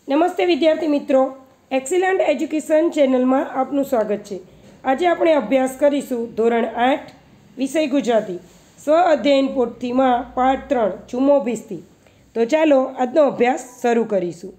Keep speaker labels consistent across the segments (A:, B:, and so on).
A: નમસ્તે વિદ્યાર્થી મિત્રો, એક્સિલન્ટ એજ્યુકેશન ચેનલમાં આપનું સ્વાગત છે। આજે આપણે અભ્યાસ કરીશું ધોરણ 8 વિષય ગુજરાતી સ્વ અધ્યયન પોથીમાં પાઠ 3 ચુમ્મો ભીસ્તી। તો ચાલો આજનો અભ્યાસ શરૂ કરીશું।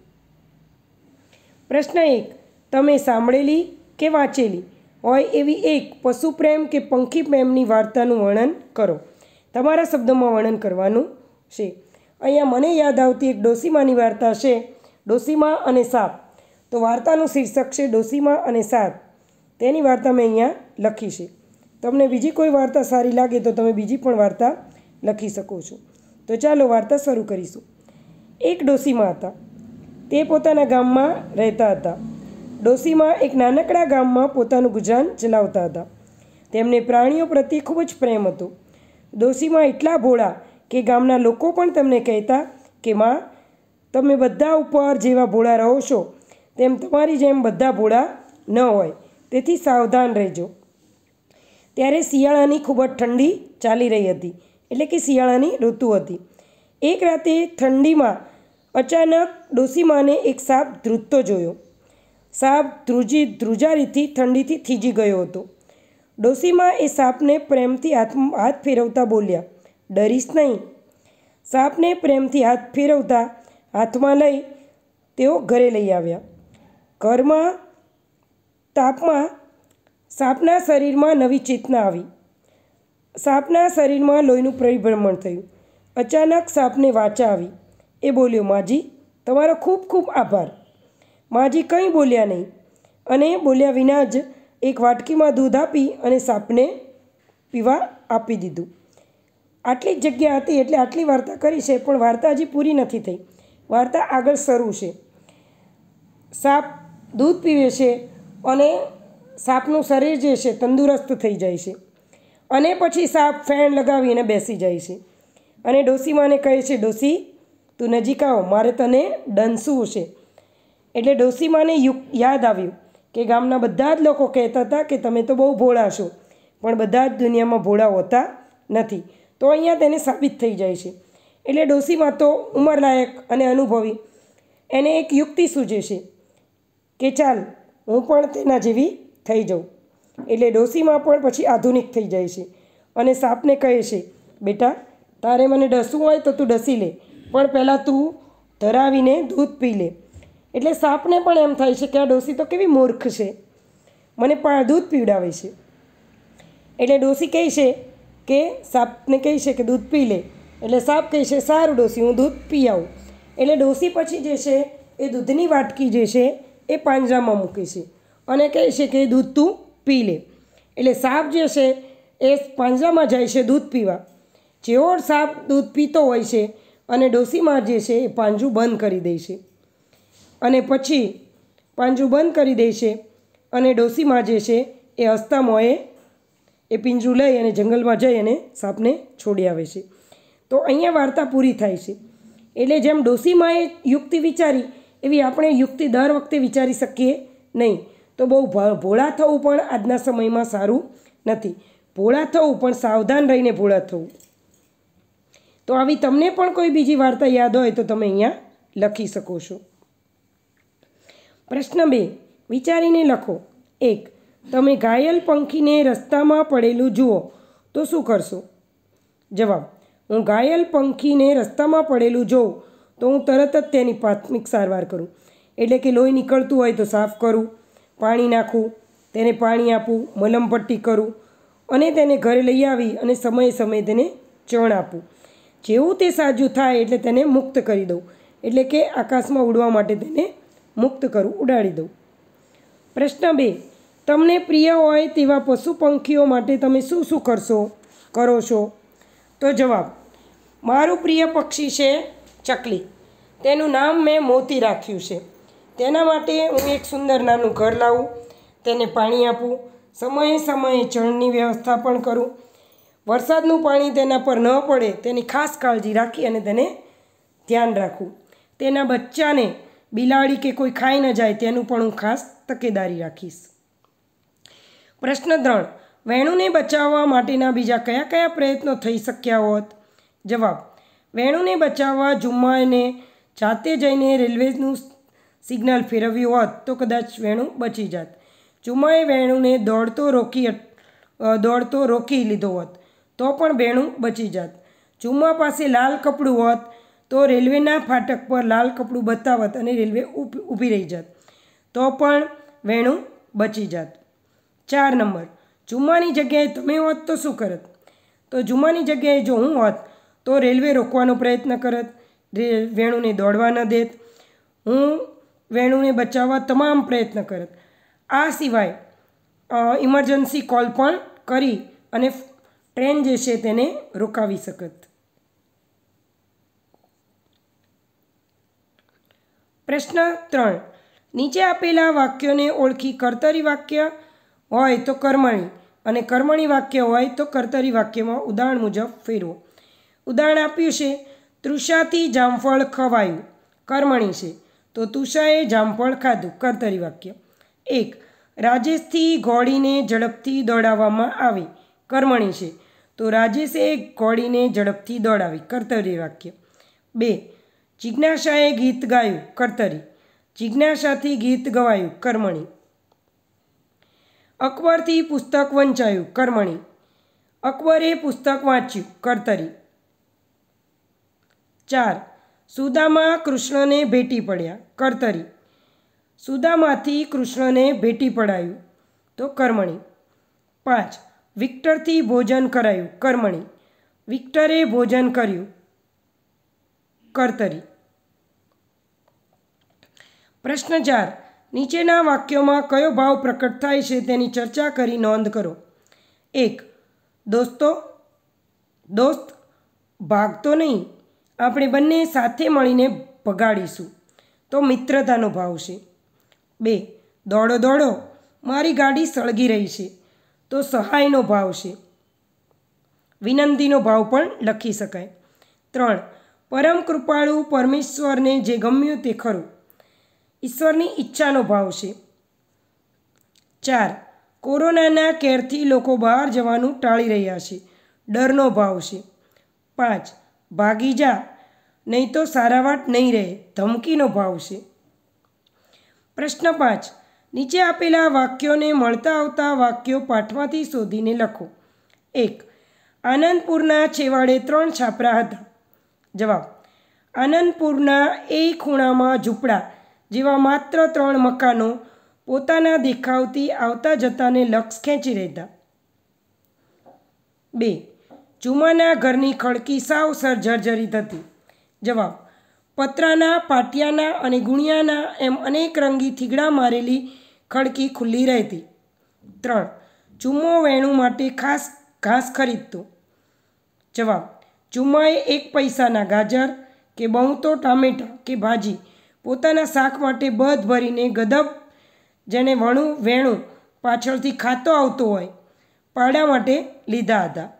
A: પ્રશ્ન 1, તમે સાંભળેલી કે વાંચેલી હોય એવી એક પશુ પ્રેમ કે પંખી પ્રેમની વાર્તાનું વર્ણન કરો। તમારા શબ્દોમાં વર્ણન કરવાનું છે। અહીંયા મને યાદ આવતી એક ડોસીમાની વાર્તા છે, ડોસીમા અને સાપ। તો વાર્તાનું શીર્ષક છે ડોસીમા અને સાપ। તેની વાર્તા મેં અહીંયા લખી છે। તમને બીજી કોઈ વાર્તા સારી લાગે તો તમે બીજી પણ વાર્તા લખી શકો છો। તો ચાલો વાર્તા શરૂ કરીશું। એક ડોસીમા હતા, તે પોતાના ગામમાં રહેતા હતા। ડોસીમા એક નાનકડા ગામમાં પોતાનું ગુજરાન ચલાવતા હતા। તેમને પ્રાણીઓ પ્રત્યે ખૂબ જ પ્રેમ હતો। ડોસીમા એટલા ભોળા કે ગામના લોકો પણ તેમને કહેતા કે માં, તમે બધા ઉપર જેવા ભોળા રહો છો તેમ તમારી જેમ બધા ભોળા ન હોય, તેથી સાવધાન રહેજો। ત્યારે શિયાળાની ખૂબ જ ઠંડી ચાલી રહી હતી, એટલે કે શિયાળાની ઋતુ હતી। એક રાતે ઠંડીમાં અચાનક ડોસીમાને એક સાપ ધ્રુજતો જોયો। સાપ ધ્રુજારીથી ઠંડીથી થીજી ગયો હતો। ડોસીમા એ સાપને પ્રેમથી હાથ ફેરવતા બોલ્યા, ડરીશ નહીં। સાપને પ્રેમથી હાથ ફેરવતા હાથમાં લઈ તેઓ ઘરે લઈ આવ્યા। ઘરમાં તાપમાં સાપના શરીરમાં નવી ચેતના આવી। સાપના શરીરમાં લોહીનું પરિભ્રમણ થયું। અચાનક સાપને વાચા આવી। એ બોલ્યો, માજી, તમારો ખૂબ ખૂબ આભાર। માજી કંઈ બોલ્યા નહીં અને બોલ્યા વિના જ એક વાટકીમાં દૂધ આપી અને સાપને પીવા આપી દીધું। આટલી જ જગ્યા હતી એટલે આટલી વાર્તા કરી છે, પણ વાર્તા હજી પૂરી નથી થઈ। વાર્તા આગળ શરૂ છે। સાપ દૂધ પીવે છે અને સાપનું શરીર જે છે તંદુરસ્ત થઈ જાય છે અને પછી સાપ ફેણ લગાવીને બેસી જાય છે અને ડોસીમાને કહે છે, ડોસી તું નજીક આવ, મારે તને ડંસવું છે। એટલે ડોસીમાને યાદ આવ્યું કે ગામના બધા જ લોકો કહેતા હતા કે તમે તો બહુ ભોળા છો, પણ બધા જ દુનિયામાં ભોળા હોતા નથી। તો અહીંયા તેને સાબિત થઈ જાય છે। એટલે ડોસીમા તો ઉંમરલાયક અને અનુભવી, એને એક યુક્તિ સૂઝે છે કે ચાલ હું પણ તેના જેવી થઈ જાઉં। એટલે ડોસીમા પણ પછી આધુનિક થઈ જાય છે અને સાપને કહે છે, બેટા તારે મને ડસવું હોય તો તું ડસી લે, પણ પહેલાં તું ધરાવીને દૂધ પી લે। એટલે સાપને પણ એમ થાય છે કે આ ડોસી તો કેવી મૂર્ખ છે, મને પણ દૂધ પીવડાવે છે। એટલે ડોસી કહે છે કે સાપને કહે છે કે દૂધ પી લે। એટલે સાપ કહે છે, સારું ડોસી, હું દૂધ પી આવું। એટલે ડોસી પછી જે છે એ દૂધની વાટકી જે છે એ પાંજરામાં મૂકે છે અને કહે છે કે દૂધ તું પી લે। એટલે સાપ જે છે એ પાંજરામાં જાય છે દૂધ પીવા। જેવો સાપ દૂધ પીતો હોય છે અને ડોસીમાં જે છે એ પાંજરું બંધ કરી દે છે અને પછી પાંજરું બંધ કરી દે છે અને ડોસીમાં જે છે એ હસતા મોંએ એ પિંજરું લઈ અને જંગલમાં જઈ અને સાપને છોડી આવે છે। તો અહીંયા વાર્તા પૂરી થાય છે। એટલે જેમ ડોસીમાએ યુક્તિ વિચારી એવી આપણે યુક્તિ દર વખતે વિચારી શકીએ નહીં। તો બહુ ભોળા થવું પણ આજના સમયમાં સારું નથી। ભોળા થવું પણ સાવધાન રહીને ભોળા થવું। તો આવી તમને પણ કોઈ બીજી વાર્તા યાદ હોય તો તમે અહીંયા લખી શકો છો। પ્રશ્ન 2, વિચારીને લખો। 1, તમે ઘાયલ પંખીને રસ્તામાં પડેલું જુઓ તો શું કરશો? જવાબ, હું ઘાયલ પંખીને રસ્તામાં પડેલું જોઉં તો હું તરત જ તેની પ્રાથમિક સારવાર કરું। એટલે કે લોહી નીકળતું હોય તો સાફ કરું, પાણી નાખું, તેને પાણી આપું, મલમપટ્ટી કરું અને તેને ઘરે લઈ આવી અને સમયે સમયે તેને ચણ આપું। જેવું તે સાજું થાય એટલે તેને મુક્ત કરી દઉં, એટલે કે આકાશમાં ઉડવા માટે તેને મુક્ત કરું, ઉડાડી દઉં। પ્રશ્ન 2, તમને પ્રિય હોય તેવા પશુ પંખીઓ માટે તમે શું શું કરો છો? તો જવાબ, મારું પ્રિય પક્ષી છે ચકલી। તેનું નામ મેં મોતી રાખ્યું છે। તેના માટે હું એક સુંદર નાનું ઘર લાવું, તેને પાણી આપું, સમયે સમયે ચણની વ્યવસ્થા પણ કરું, વરસાદનું પાણી તેના પર ન પડે તેની ખાસ કાળજી રાખી અને તેને ધ્યાન રાખું, તેના બચ્ચાને બિલાડી કે કોઈ ખાઈ ન જાય તેનું પણ હું ખાસ તકેદારી રાખીશ। પ્રશ્ન 3, વેણુને બચાવવા માટેના બીજા કયા કયા પ્રયત્નો થઈ શક્યા હોત? જવાબ, વેણુને બચાવવા જુમ્માને જાતે જઈને રેલવેનું સિગ્નલ ફેરવ્યું હોત તો કદાચ વેણું બચી જાત. ચુમ્માએ વેણુને દોડતો રોકી લીધો હોત તો પણ વેણું બચી જાત. ચુમ્મા પાસે લાલ કપડું હોત તો રેલવેના ફાટક પર લાલ કપડું બતાવત અને રેલવે ઊભી રહી જાત તો પણ વેણું બચી જાત. 4 નંબર, ચુમ્માની જગ્યાએ તમે હોત તો શું કરત? તો ચુમ્માની જગ્યાએ જો હું હોત તો રેલવે રોકવાનો પ્રયત્ન કરત, વેણુને દોડવા ન દેત, હું વેણુને બચાવવા તમામ પ્રયત્ન કરત. આ સિવાય ઇમરજન્સી કોલ પણ કરી અને ટ્રેન જે છે તેને રોકાવી શકત. પ્રશ્ન 3, નીચે આપેલા વાક્યોને ઓળખી કર્તરી વાક્ય હોય તો કર્મણી અને કર્મણી વાક્ય હોય તો કર્તરી વાક્યમાં ઉદાહરણ મુજબ ફેરવો. ઉદાહરણ આપ્યું છે, તૃષાથી જામફળ ખવાયું, કર્મણી છે. તો તુષાએ જામફળ ખાધું, કર્તરી વાક્ય. 1, રાજેશથી ઘોડીને ઝડપથી દોડાવવામાં આવી, કર્મણી છે. તો રાજેશે ઘોડીને ઝડપથી દોડાવી, કર્તરી વાક્ય. 2, જિજ્ઞાસાએ ગીત ગાયું, કર્તરી. જિજ્ઞાસાથી ગીત ગવાયું, કર્મણી. અકબરથી પુસ્તક વંચાયું, કર્મણી. અકબરે પુસ્તક વાંચ્યું, કર્તરી. 4, સુદામા કૃષ્ણને ભેટી પડ્યા, કર્તરી. સુદામાથી કૃષ્ણને ભેટી પડાયું તો કર્મણી. 5, વિક્ટરથી ભોજન કરાયું, કર્મણી. વિક્ટરે ભોજન કર્યું, કર્તરી. પ્રશ્ન 4, નીચેના વાક્યોમાં કયો ભાવ પ્રકટ થાય છે તેની ચર્ચા કરી નોંધ કરો. 1, દોસ્ત ભાગતો નહીં, આપણે બંને સાથે મળીને ભગાડીશું, તો મિત્રતાનો ભાવ છે. 2, દોડો દોડો, મારી ગાડી સળગી રહી છે, તો સહાયનો ભાવ છે. વિનંતીનો ભાવ પણ લખી શકાય. 3, પરમ કૃપાળુ પરમેશ્વરને જે ગમ્યું તે ખરું, ઈશ્વરની ઈચ્છાનો ભાવ છે. 4, કોરોનાના કેરથી લોકો બહાર જવાનું ટાળી રહ્યા છે, ડરનો ભાવ છે. 5, ભાગી જા નહીં તો સારાવાટ નહીં રહે, ધમકીનો ભાવ છે. પ્રશ્ન 5, નીચે આપેલા વાક્યોને મળતા આવતા વાક્યો પાઠમાંથી શોધીને લખો. 1, આનંદપુરના છેવાડે 3 છાપરા હતા. જવાબ, આનંદપુરના એ ખૂણામાં ઝૂંપડા જેવા માત્ર 3 મકાનો પોતાના દેખાવથી આવતા જતાને લક્ષ ખેંચી રહેતા. 2, ચુમાના ઘરની ખડકી સાવ જર્જરિત હતી. જવાબ, પતરાના, પાટિયાના અને ગુણિયાના એમ અનેક રંગી થીગડા મારેલી ખડકી ખુલ્લી રહેતી. 3, ચુમ્મો વેણું માટે ખાસ ઘાસ ખરીદતો. જવાબ, ચુમ્માએ 1 પૈસાના ગાજર કે બહુ તો ટામેટાં કે ભાજી પોતાના શાક માટે બધ ભરીને ગદબ જેને વેણું પાછળથી ખાતો આવતો હોય પાડા માટે લીધા હતા.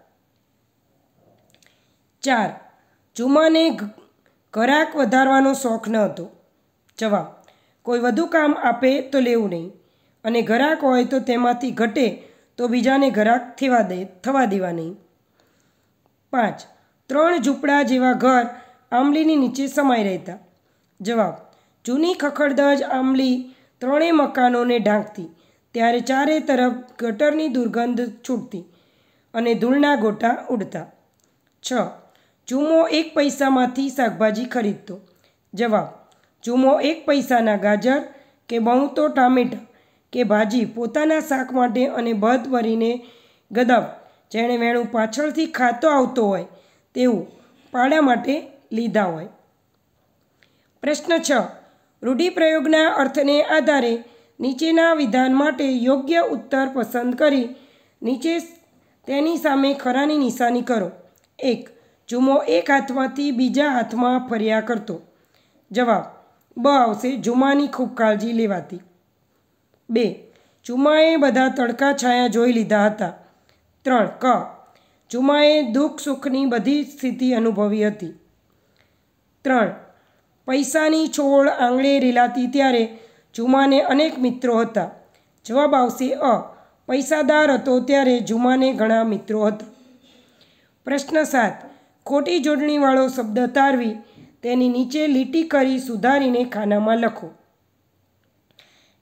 A: 4, ચુમ્માને ઘરાક વધારવાનો શોખ ન હતો. જવાબ, કોઈ વધુ કામ આપે તો લેવું નહીં અને ઘરાક હોય તો તેમાંથી ઘટે તો બીજાને ઘરાક થવા દેવા નહીં. 5, 3 ઝૂંપડા જેવા ઘર આંબલીની નીચે સમાઈ રહેતા. જવાબ, જૂની ખખડધજ આંબલી 3 મકાનોને ઢાંકતી, ત્યારે ચારે તરફ ગટરની દુર્ગંધ છૂટતી અને ધૂળના ગોટા ઉડતા. 6, ચૂમો 1 પૈસામાંથી શાકભાજી ખરીદતો. જવાબ, ચૂમો 1 પૈસાના ગાજર કે બહુ તો ટામેટાં કે ભાજી પોતાના શાક માટે અને બધ ભરીને ગદબ જેણે વેણું પાછળથી ખાતો આવતો હોય તેવું પાડા માટે લીધા હોય. પ્રશ્ન 6, રૂઢિપ્રયોગના અર્થને આધારે નીચેના વિધાન માટે યોગ્ય ઉત્તર પસંદ કરી નીચે તેની સામે ખરાની નિશાની કરો. 1, ચૂમો 1 હાથમાંથી બીજા હાથમાં ફર્યા કરતો. જવાબ, બ આવશે, ચૂમાની ખૂબ કાળજી લેવાતી. 2, ચૂમાએ બધા તડકા છાયા જોઈ લીધા હતા. 3, ક, ચૂમાએ દુઃખ સુખની બધી સ્થિતિ અનુભવી હતી. 3, પૈસાની છોડ આંગળે રેલાતી ત્યારે ચૂમાને અનેક મિત્રો હતા. જવાબ આવશે અ, પૈસાદાર હતો ત્યારે ચૂમાને ઘણા મિત્રો હતા. પ્રશ્ન 7, ખોટી જોડણીવાળો શબ્દ તારવી તેની નીચે લીટી કરી સુધારીને ખાનામાં લખો.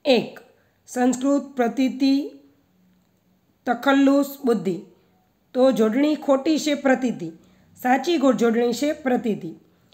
A: 1. સંસ્કૃત પ્રતીતિ તખલ્લુસ બુદ્ધિ. તો જોડણી ખોટી છે પ્રતીતિ, સાચી જોડણી છે પ્રતીતિ.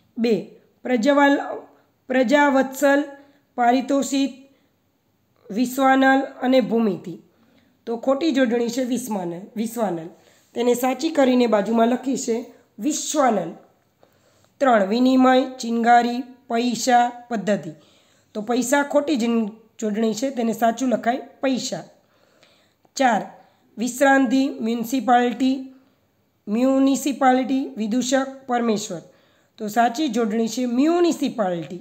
A: 2. પ્રજાવત્સલ, પારિતોષિક, વિશ્વાનલ અને ભૂમિતિ. તો ખોટી જોડણી છે વિશ્વાનલ, તેને સાચી કરીને બાજુમાં લખી છે વિશ્વાનલ. 3. વિનિમય, ચિનગારી, પૈસા, પદ્ધતિ. તો પૈસા ખોટી જોડણી છે, તેને સાચું લખાય પૈસા. 4. વિશ્રાંતિ, મ્યુનિસિપાલિટી, વિદૂષક, પરમેશ્વર. તો સાચી જોડણી છે મ્યુનિસિપાલિટી.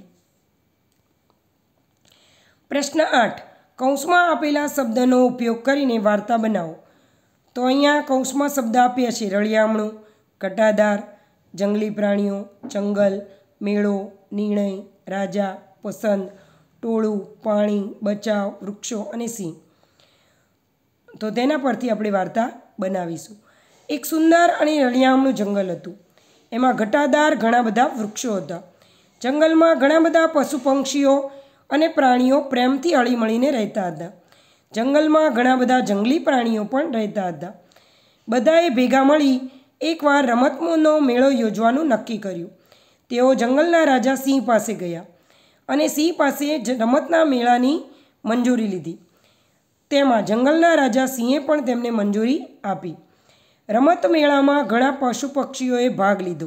A: પ્રશ્ન 8. કૌંસમાં આપેલા શબ્દનો ઉપયોગ કરીને વાર્તા બનાવો. તો અહીંયા કૌંસમાં શબ્દ આપ્યા છે રળિયામણું, ઘટાદાર, જંગલી પ્રાણીઓ, જંગલ, મેળો, નિર્ણય, રાજા, પસંદ, ટોળું, પાણી, બચાવ, વૃક્ષો અને સિંહ. તો તેના પરથી આપણે વાર્તા બનાવીશું. એક સુંદર અને રળિયામણું જંગલ હતું. એમાં ઘટાદાર ઘણા બધા વૃક્ષો હતા. જંગલમાં ઘણા બધા પશુ પક્ષીઓ અને પ્રાણીઓ પ્રેમથી હળીમળીને રહેતા હતા. જંગલમાં ઘણા બધા જંગલી પ્રાણીઓ પણ રહેતા હતા. બધાએ ભેગા મળી એકવાર રમતનો મેળો યોજવાનું નક્કી કર્યું. તેઓ જંગલના રાજા સિંહ પાસે ગયા અને સિંહ પાસે રમતના મેળાની મંજૂરી લીધી. તેમાં જંગલના રાજા સિંહે પણ તેમને મંજૂરી આપી. રમત મેળામાં ઘણા પશુ પક્ષીઓએ ભાગ લીધો.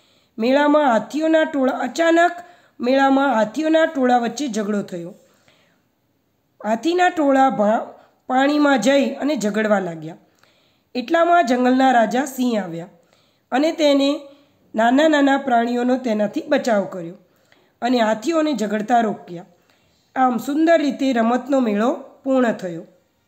A: અચાનક મેળામાં હાથીઓના ટોળા વચ્ચે ઝઘડો થયો. હાથીના ટોળા પાણીમાં જઈ અને ઝઘડવા લાગ્યા. એટલામાં જંગલના રાજા સિંહ આવ્યા અને તેને નાના નાના પ્રાણીઓનો તેનાથી બચાવ કર્યો અને હાથીઓને ઝઘડતા રોક્યા. આમ સુંદર રીતે રમતનો મેળો પૂર્ણ થયો.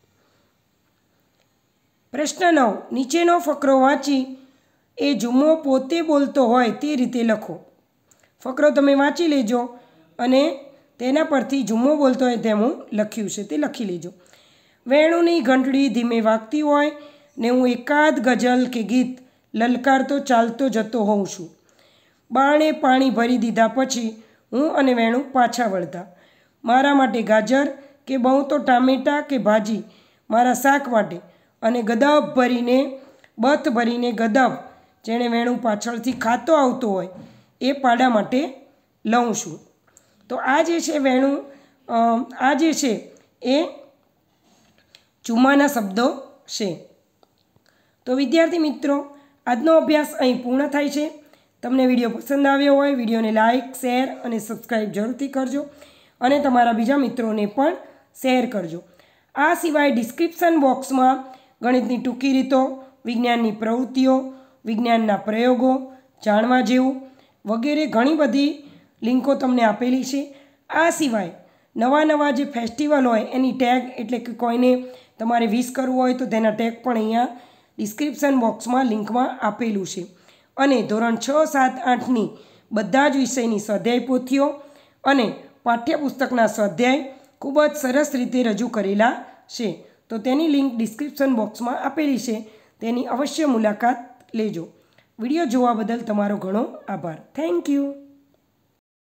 A: પ્રશ્ન 9. નીચેનો ફકરો વાંચી એ જુમ્મો પોતે બોલતો હોય તે રીતે લખો. ફકરો તમે વાંચી લેજો અને તેના પરથી જુમ્મો બોલતો હોય તેમ હું લખ્યું છે તે લખી લેજો. વેણુની ઘંટડી ધીમે વાગતી હોય ને હું એકાદ ગઝલ કે ગીત લલકારતો ચાલતો જતો હોઉં છું. બાણે પાણી ભરી દીધા પછી હું અને વેણું પાછા વળતા. મારા માટે ગાજર કે બહુ તો ટામેટાં કે ભાજી મારા શાક માટે અને બથ ભરીને ગદબ જેણે વેણું પાછળથી ખાતો આવતો હોય એ પાડા માટે લઉં છું. તો આ જે છે વેણું, આ જે છે એ જુમ્માના શબ્દો છે. તો વિદ્યાર્થી મિત્રો, આજનો અભ્યાસ અહીં પૂર્ણ થાય છે. તમને વિડીયો પસંદ આવ્યો હોય વિડીયોને લાઇક, શેર અને સબસ્ક્રાઈબ જરૂરથી કરજો અને તમારા બીજા મિત્રોને પણ શેર કરજો. આ સિવાય ડિસ્ક્રિપ્શન બોક્સમાં ગણિતની ટૂંકી રીતો, વિજ્ઞાનની પ્રવૃત્તિઓ, વિજ્ઞાનના પ્રયોગો, જાણવા જેવું વગેરે ઘણી બધી લિંકો તમને આપેલી છે. આ સિવાય નવા જે ફેસ્ટિવલ હોય એની ટેગ, એટલે કે કોઈને તમારે વિશ કરવું હોય તો તેના ટેગ પણ અહીંયા ડિસ્ક્રિપ્શન બોક્સમાં લિંકમાં આપેલું છે. અને ધોરણ 6, 7, 8ની બધા જ વિષયની સ્વાધ્યાય પોથીઓ અને પાઠ્યપુસ્તકના સ્વાધ્યાય ખૂબ જ સરસ રીતે રજૂ કરેલા છે. તો તેની લિંક ડિસ્ક્રિપ્શન બોક્સમાં આપેલી છે, તેની અવશ્ય મુલાકાત લેજો. વિડીયો જોવા બદલ તમારો ઘણો આભાર. Thank you.